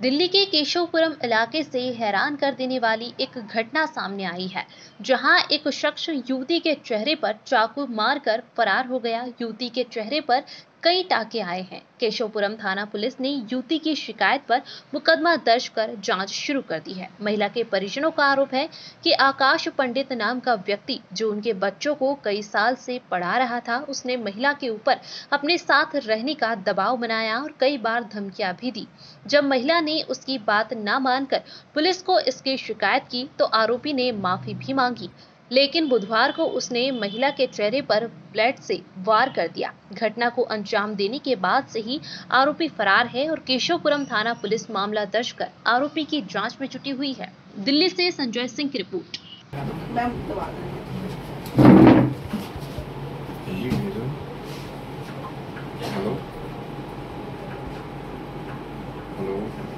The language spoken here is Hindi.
दिल्ली के केशवपुरम इलाके से हैरान कर देने वाली एक घटना सामने आई है, जहां एक शख्स युवती के चेहरे पर चाकू मारकर फरार हो गया। युवती के चेहरे पर कई टाके आए हैं। केशवपुरम थाना पुलिस ने युवती की शिकायत पर मुकदमा दर्ज कर जांच शुरू कर दी है। महिला के परिजनों का आरोप है कि आकाश पंडित नाम का व्यक्ति, जो उनके बच्चों को कई साल से पढ़ा रहा था, उसने महिला के ऊपर अपने साथ रहने का दबाव बनाया और कई बार धमकियां भी दी। जब महिला ने उसकी बात न मानकर पुलिस को इसकी शिकायत की तो आरोपी ने माफी भी मांगी, लेकिन बुधवार को उसने महिला के चेहरे पर ब्लेड से वार कर दिया। घटना को अंजाम देने के बाद से ही आरोपी फरार है और केशवपुरम थाना पुलिस मामला दर्ज कर आरोपी की जांच में जुटी हुई है। दिल्ली से संजय सिंह की रिपोर्ट। Hello hello